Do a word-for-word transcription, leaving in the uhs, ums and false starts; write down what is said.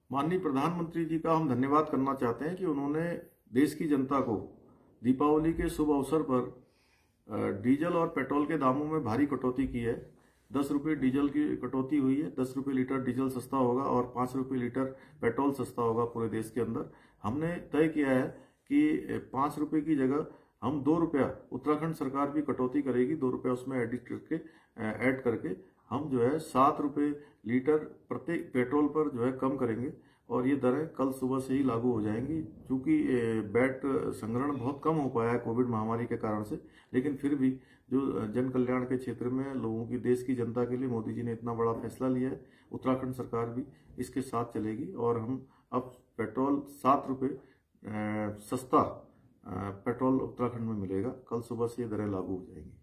माननीय प्रधानमंत्री जी का हम धन्यवाद करना चाहते हैं कि उन्होंने देश की जनता को दीपावली के शुभ अवसर पर डीजल और पेट्रोल के दामों में भारी कटौती की है। दस रुपये डीजल की कटौती हुई है। दस रुपये लीटर डीजल सस्ता होगा और पाँच रुपये लीटर पेट्रोल सस्ता होगा पूरे देश के अंदर। हमने तय किया है कि पाँच रुपये की जगह हम दो रुपया उत्तराखंड सरकार भी कटौती करेगी, दो रुपया उसमें एडिट करके ऐड करके हम जो है सात रुपये लीटर प्रत्येक पेट्रोल पर जो है कम करेंगे और ये दरें कल सुबह से ही लागू हो जाएंगी। चूंकि वैट संग्रहण बहुत कम हो पाया है कोविड महामारी के कारण से, लेकिन फिर भी जो जन कल्याण के क्षेत्र में लोगों की, देश की जनता के लिए मोदी जी ने इतना बड़ा फैसला लिया है, उत्तराखंड सरकार भी इसके साथ चलेगी और हम अब पेट्रोल सात रुपये सस्ता पेट्रोल उत्तराखंड में मिलेगा। कल सुबह से ये दरें लागू हो जाएंगी।